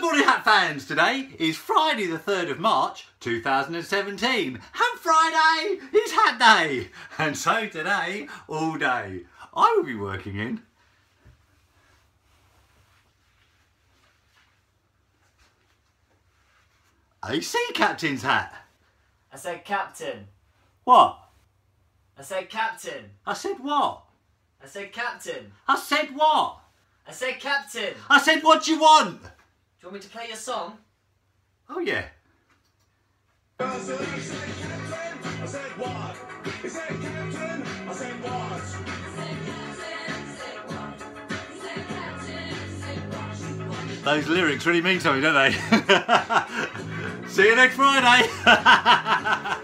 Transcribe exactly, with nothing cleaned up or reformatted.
morning, Hat fans. Today is Friday the third of March two thousand seventeen. And Friday is Hat Day. And so today, all day, I will be working in a sea captain's hat. I said captain. What? I said captain. I said what? I said captain. I said what? I said captain. I said what do you want? Do you want me to play your song? Oh yeah. I said captain, I said what? He said captain, I said what? Those lyrics really mean something, don't they? See you next Friday.